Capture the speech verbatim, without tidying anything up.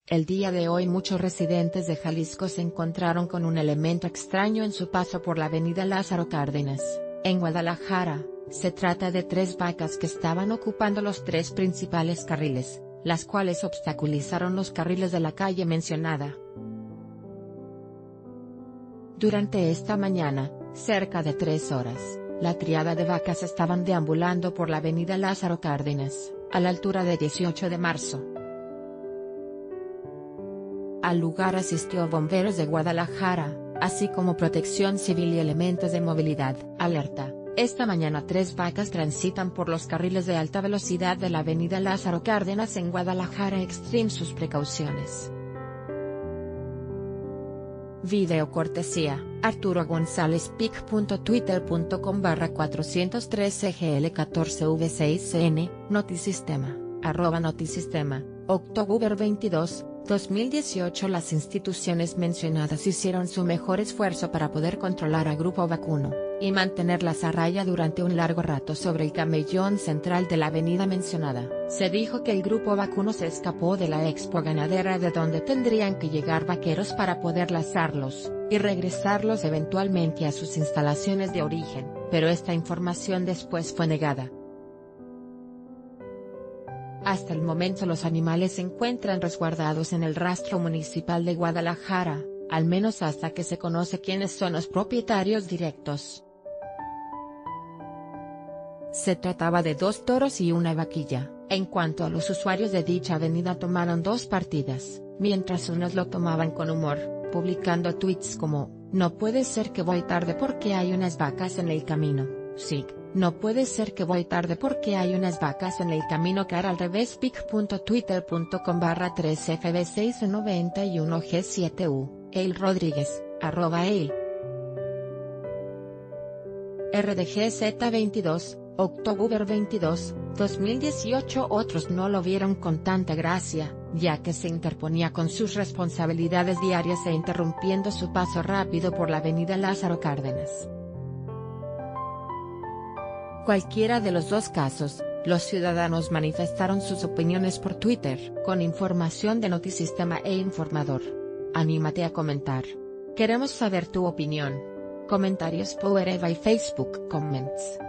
El día de hoy muchos residentes de Jalisco se encontraron con un elemento extraño en su paso por la avenida Lázaro Cárdenas, en Guadalajara. Se trata de tres vacas que estaban ocupando los tres principales carriles, las cuales obstaculizaron los carriles de la calle mencionada. Durante esta mañana, cerca de tres horas, la triada de vacas estaban deambulando por la avenida Lázaro Cárdenas, a la altura de dieciocho de marzo. Al lugar asistió bomberos de Guadalajara, así como Protección Civil y elementos de movilidad. Alerta: esta mañana tres vacas transitan por los carriles de alta velocidad de la avenida Lázaro Cárdenas en Guadalajara. Extreme sus precauciones. Video cortesía, Arturo González pic punto twitter punto com barra cuatrocientos trece G L catorce V seis C N, Notisistema, arroba Notisistema, October veintidós, dos mil dieciocho. Las instituciones mencionadas hicieron su mejor esfuerzo para poder controlar a Grupo Vacuno, y mantenerlas a raya durante un largo rato sobre el camellón central de la avenida mencionada. Se dijo que el Grupo Vacuno se escapó de la expo ganadera de donde tendrían que llegar vaqueros para poder lazarlos, y regresarlos eventualmente a sus instalaciones de origen, pero esta información después fue negada. Hasta el momento los animales se encuentran resguardados en el rastro municipal de Guadalajara, al menos hasta que se conoce quiénes son los propietarios directos. Se trataba de dos toros y una vaquilla. En cuanto a los usuarios de dicha avenida, tomaron dos partidas, mientras unos lo tomaban con humor, publicando tweets como: "No puede ser que voy tarde porque hay unas vacas en el camino", sí. "No puede ser que voy tarde porque hay unas vacas en el camino", cara al revés pic punto twitter punto com barra tres F B seis noventa y uno G siete U, Eil Rodríguez, arroba Eil. R D G Z veintidós, October veintidós, dos mil dieciocho. Otros no lo vieron con tanta gracia, ya que se interponía con sus responsabilidades diarias e interrumpiendo su paso rápido por la avenida Lázaro Cárdenas. Cualquiera de los dos casos, los ciudadanos manifestaron sus opiniones por Twitter. Con información de Notisistema e Informador. Anímate a comentar. Queremos saber tu opinión. Comentarios por Eva y Facebook Comments.